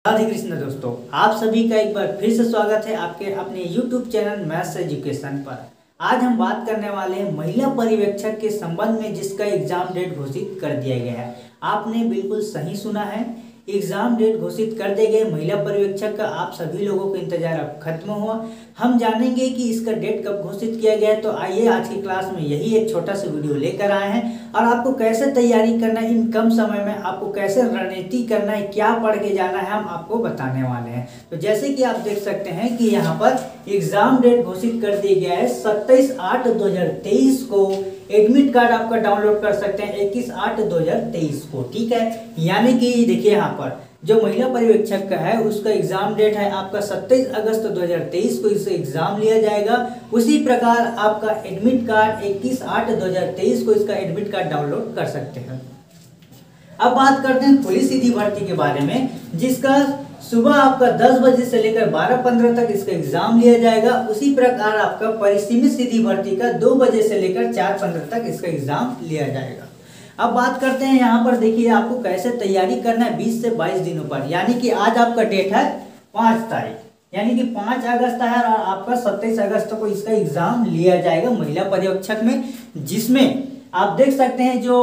राधे कृष्ण दोस्तों, आप सभी का एक बार फिर से स्वागत है आपके अपने YouTube चैनल मैथ्स एजुकेशन पर। आज हम बात करने वाले हैं महिला पर्यवेक्षक के संबंध में, जिसका एग्जाम डेट घोषित कर दिया गया है। आपने बिल्कुल सही सुना है, एग्जाम डेट घोषित कर दिए गए महिला पर्यवेक्षक का। आप सभी लोगों का इंतजार अब खत्म हुआ। हम जानेंगे कि इसका डेट कब घोषित किया गया है। तो आइए आज की क्लास में यही एक छोटा सा वीडियो लेकर आए हैं और आपको कैसे तैयारी करना है, इन कम समय में आपको कैसे रणनीति करना है, क्या पढ़ के जाना है, हम आपको बताने वाले हैं। तो जैसे कि आप देख सकते हैं कि यहाँ पर एग्जाम डेट घोषित कर दिया गया है 27/8/2023 को। एडमिट कार्ड आपका डाउनलोड कर सकते हैं 21/8/2023 को, ठीक है। यानी कि देखिए यहाँ पर जो महिला पर्यवेक्षक का है उसका एग्जाम डेट है आपका 27 अगस्त 2023 को इसे एग्जाम लिया जाएगा। उसी प्रकार आपका एडमिट कार्ड 21/8/2023 को इसका एडमिट कार्ड डाउनलोड कर सकते हैं। अब बात करते हैं खुली सीधी भर्ती के बारे में, जिसका सुबह आपका 10 बजे से लेकर 12:15 तक इसका एग्जाम लिया जाएगा। उसी प्रकार आपका परिसीमित सीधी भर्ती का 2 बजे से लेकर 4:15 तक इसका एग्जाम लिया जाएगा। अब बात करते हैं यहाँ पर, देखिए आपको कैसे तैयारी करना है 20 से 22 दिनों पर। यानी कि आज आपका डेट है 5 तारीख, यानी कि 5 अगस्त है और आपका 27 अगस्त को इसका एग्जाम लिया जाएगा महिला पर्यवेक्षक में, जिसमें आप देख सकते हैं जो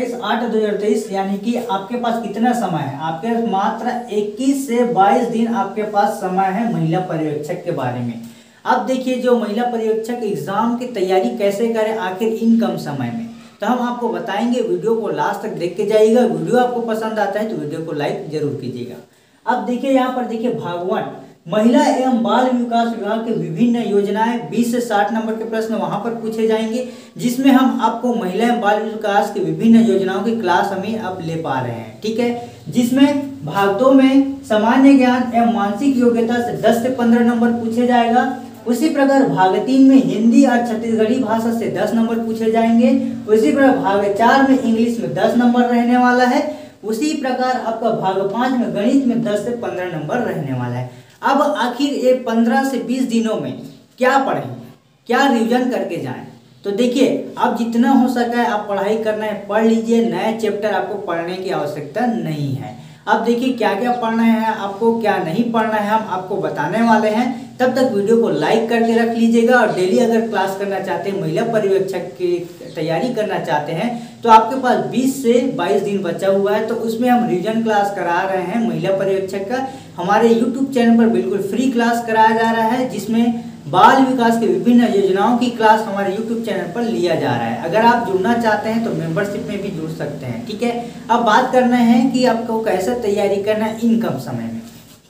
27/8/2023 यानी कि आपके पास कितना समय है, आपके मात्र 21 से 22 दिन आपके पास समय है महिला पर्यवेक्षक के बारे में। अब देखिए जो महिला पर्यवेक्षक एग्जाम की तैयारी कैसे करें आखिर इन कम समय में, तो हम आपको बताएंगे। वीडियो को लास्ट तक देख के जाइएगा। वीडियो आपको पसंद आता है तो वीडियो को लाइक जरूर कीजिएगा। अब देखिए यहाँ पर देखिए भागवन महिला एवं बाल विकास विभाग की विभिन्न योजनाएं 20 से 60 नंबर के प्रश्न वहां पर पूछे जाएंगे, जिसमें हम आपको महिला एवं बाल विकास की विभिन्न योजनाओं की क्लास हमें अब ले पा रहे हैं, ठीक है। जिसमें भाग 2 में सामान्य ज्ञान एवं मानसिक योग्यता से 10 से 15 नंबर पूछे जाएगा। उसी प्रकार भाग 3 में हिंदी और छत्तीसगढ़ी भाषा से 10 नंबर पूछे जाएंगे। उसी प्रकार भाग 4 में इंग्लिश में 10 नंबर रहने वाला है। उसी प्रकार आपका भाग 5 में गणित में 10 से 15 नंबर रहने वाला है। अब आखिर ये 15 से 20 दिनों में क्या पढ़ें, क्या रिवीजन करके जाएं, तो देखिए अब जितना हो सका है आप पढ़ाई करना है पढ़ लीजिए। नए चैप्टर आपको पढ़ने की आवश्यकता नहीं है। अब देखिए क्या क्या पढ़ना है आपको, क्या नहीं पढ़ना है, हम आपको बताने वाले हैं। तब तक वीडियो को लाइक करके रख लीजिएगा। और डेली अगर क्लास करना चाहते हैं, महिला पर्यवेक्षक की तैयारी करना चाहते हैं, तो आपके पास 20 से 22 दिन बचा हुआ है। तो उसमें हम रिवीजन क्लास करा रहे हैं महिला पर्यवेक्षक का। हमारे YouTube चैनल पर बिल्कुल फ्री क्लास कराया जा रहा है, जिसमें बाल विकास की विभिन्न योजनाओं की क्लास हमारे YouTube चैनल पर लिया जा रहा है। अगर आप जुड़ना चाहते हैं तो मेंबरशिप में भी जुड़ सकते हैं, ठीक है। अब बात करना है कि आपको कैसे तैयारी करना है इन कम समय में।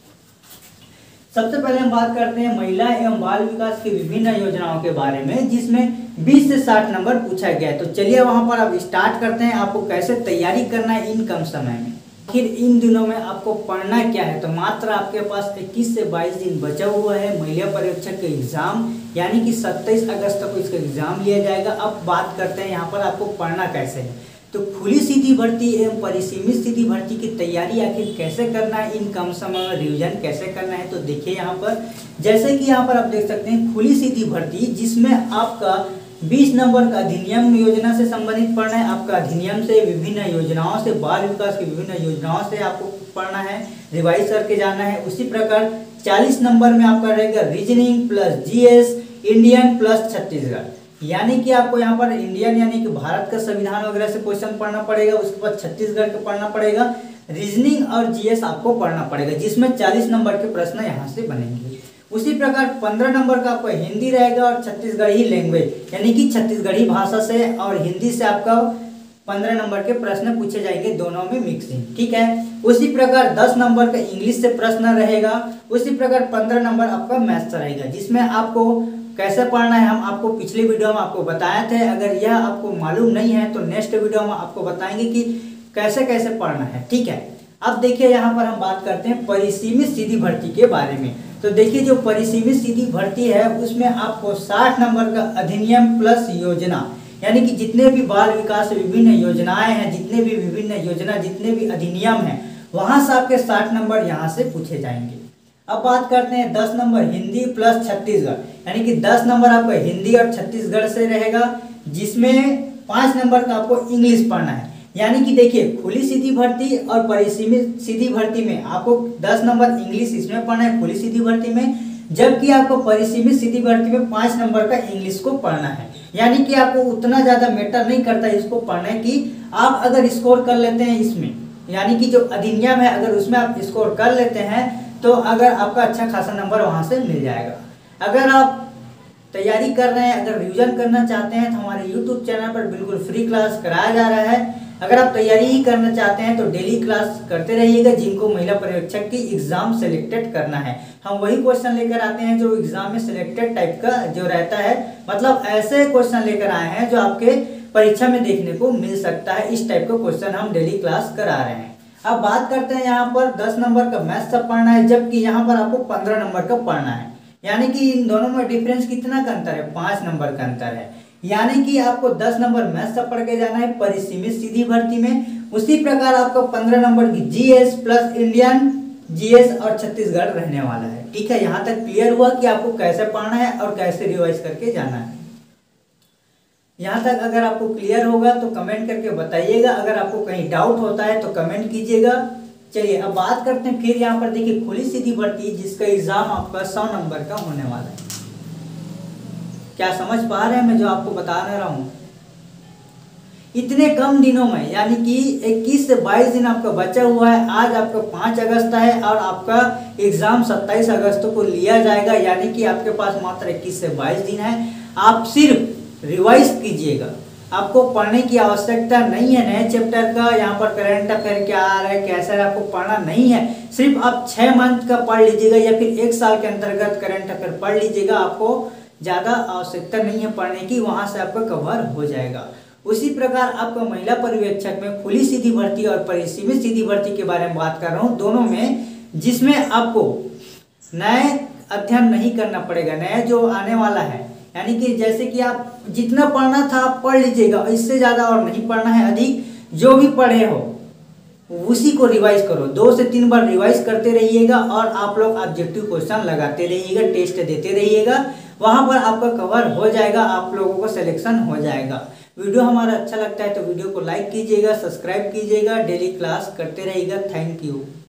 सबसे पहले हम बात करते हैं महिला एवं बाल विकास की विभिन्न योजनाओं के बारे में, जिसमें 20 से 60 नंबर पूछा गया है। तो चलिए वहां पर अब स्टार्ट करते हैं, आपको कैसे तैयारी करना है इन कम समय में। आखिर इन दिनों में आपको पढ़ना क्या है, तो मात्र आपके पास 21 से 22 दिन बचा हुआ है महिला पर्यवेक्षक के एग्जाम, यानी कि 27 अगस्त को इसका एग्जाम लिया जाएगा। अब बात करते हैं यहाँ पर आपको पढ़ना कैसे है। तो खुली सीधी भर्ती एवं परिसीमित सीधी भर्ती की तैयारी आखिर कैसे करना है, इन कम समय में रिवीजन कैसे करना है, तो देखिए यहाँ पर जैसे कि यहाँ पर आप देख सकते हैं खुली सीधी भर्ती, जिसमें आपका 20 नंबर का अधिनियम योजना से संबंधित पढ़ना है। आपका अधिनियम से विभिन्न योजनाओं से, बाल विकास की विभिन्न योजनाओं से आपको पढ़ना है, रिवाइज करके जाना है। उसी प्रकार 40 नंबर में आपका रहेगा reasoning plus GS Indian plus Chhattisgarh, यानी कि आपको यहाँ पर इंडियन यानी कि भारत का संविधान वगैरह से क्वेश्चन पढ़ना पड़ेगा। उसके बाद छत्तीसगढ़ का पढ़ना पड़ेगा, रीजनिंग और GS आपको पढ़ना पड़ेगा, जिसमें 40 नंबर के प्रश्न यहाँ से बनेंगे। उसी प्रकार 15 नंबर का आपका हिंदी रहेगा और छत्तीसगढ़ी लैंग्वेज, यानी कि छत्तीसगढ़ी भाषा से और हिंदी से आपका 15 नंबर के प्रश्न पूछे जाएंगे, दोनों में मिक्सिंग, ठीक है। उसी प्रकार 10 नंबर का इंग्लिश से प्रश्न रहेगा। उसी प्रकार 15 नंबर आपका मैथ्स रहेगा, जिसमें आपको कैसे पढ़ना है हम आपको पिछले वीडियो में आपको बताए थे। अगर यह आपको मालूम नहीं है तो नेक्स्ट वीडियो में आपको बताएंगे कि कैसे कैसे पढ़ना है, ठीक है। अब देखिए यहाँ पर हम बात करते हैं परिसीमित सीधी भर्ती के बारे में। तो देखिए जो परिसीमित सीधी भर्ती है उसमें आपको 60 नंबर का अधिनियम प्लस योजना, यानी कि जितने भी बाल विकास विभिन्न योजनाएं हैं, जितने भी विभिन्न योजना, जितने भी अधिनियम हैं, वहां से आपके 60 नंबर यहाँ से पूछे जाएंगे। अब बात करते हैं 10 नंबर हिंदी प्लस छत्तीसगढ़, यानी कि 10 नंबर आपका हिंदी और छत्तीसगढ़ से रहेगा, जिसमें 5 नंबर का आपको इंग्लिश पढ़ना है। यानी कि देखिए खुली सीधी भर्ती और परिसीमित सीधी भर्ती में आपको 10 नंबर इंग्लिश इसमें पढ़ना है खुली सीधी भर्ती में, जबकि आपको परिसीमित सीधी भर्ती में 5 नंबर का इंग्लिश को पढ़ना है। यानी कि आपको उतना ज़्यादा मैटर नहीं करता इसको पढ़ने की, आप अगर स्कोर कर लेते हैं इसमें, यानी कि जो अधिनियम है अगर उसमें आप स्कोर कर लेते हैं तो अगर आपका अच्छा खासा नंबर वहाँ से मिल जाएगा। अगर आप तैयारी कर रहे हैं, अगर रिवीजन करना चाहते हैं तो हमारे YouTube चैनल पर बिल्कुल फ्री क्लास कराया जा रहा है। अगर आप तैयारी ही करना चाहते हैं तो डेली क्लास करते रहिएगा। जिनको महिला पर्यवेक्षक की एग्जाम सेलेक्टेड करना है, हम वही क्वेश्चन लेकर आते हैं जो एग्जाम में सिलेक्टेड टाइप का जो रहता है, मतलब ऐसे क्वेश्चन लेकर आए हैं जो आपके परीक्षा में देखने को मिल सकता है। इस टाइप का क्वेश्चन हम डेली क्लास करा रहे हैं। अब बात करते हैं, यहाँ पर 10 नंबर का मैथ्स सब पढ़ना है, जबकि यहाँ पर आपको 15 नंबर का पढ़ना है। यानी कि इन दोनों में डिफरेंस कितना का अंतर है, 5 नंबर का अंतर है। यानी कि आपको 10 नंबर मैथ्स सब पढ़ के जाना है परिसीमित सीधी भर्ती में, उसी प्रकार आपको 15 नंबर की जीएस प्लस इंडियन जीएस और छत्तीसगढ़ रहने वाला है। ठीक है, यहाँ तक क्लियर हुआ कि आपको कैसे पढ़ना है और कैसे रिवाइज करके जाना है। यहाँ तक अगर आपको क्लियर होगा तो कमेंट करके बताइएगा, अगर आपको कहीं डाउट होता है तो कमेंट कीजिएगा। चलिए अब बात करते हैं फिर यहाँ पर देखिए खुली सीधी भर्ती जिसका एग्जाम आपका 100 नंबर का होने वाला है। क्या समझ पा रहे हैं मैं जो आपको बता रहा हूँ? इतने कम दिनों में, यानी कि 21 से 22 दिन आपका बचा हुआ है। आज आपका 5 अगस्त है और आपका एग्जाम 27 अगस्त को लिया जाएगा। यानी कि आपके पास मात्र 21 से 22 दिन है। आप सिर्फ रिवाइज कीजिएगा, आपको पढ़ने की आवश्यकता नहीं है नए चैप्टर का, यहाँ पर करंट अफेयर क्या आ रहा है कैसा है आपको पढ़ना नहीं है। सिर्फ आप 6 मंथ का पढ़ लीजिएगा या फिर 1 साल के अंतर्गत करंट अफेयर पढ़ लीजिएगा। आपको ज़्यादा आवश्यकता नहीं है पढ़ने की, वहाँ से आपका कवर हो जाएगा। उसी प्रकार आपका महिला पर्यवेक्षक में खुली सीधी भर्ती और परिसीमित सीधी भर्ती के बारे में बात कर रहा हूँ, दोनों में, जिसमें आपको नए अध्ययन नहीं करना पड़ेगा, नया जो आने वाला है। यानी कि जैसे कि आप जितना पढ़ना था आप पढ़ लीजिएगा, इससे ज़्यादा और नहीं पढ़ना है। अधिक जो भी पढ़े हो उसी को रिवाइज करो, 2 से 3 बार रिवाइज करते रहिएगा और आप लोग ऑब्जेक्टिव क्वेश्चन लगाते रहिएगा, टेस्ट देते रहिएगा, वहाँ पर आपका कवर हो जाएगा, आप लोगों को सिलेक्शन हो जाएगा। वीडियो हमारा अच्छा लगता है तो वीडियो को लाइक कीजिएगा, सब्सक्राइब कीजिएगा, डेली क्लास करते रहिएगा। Thank you.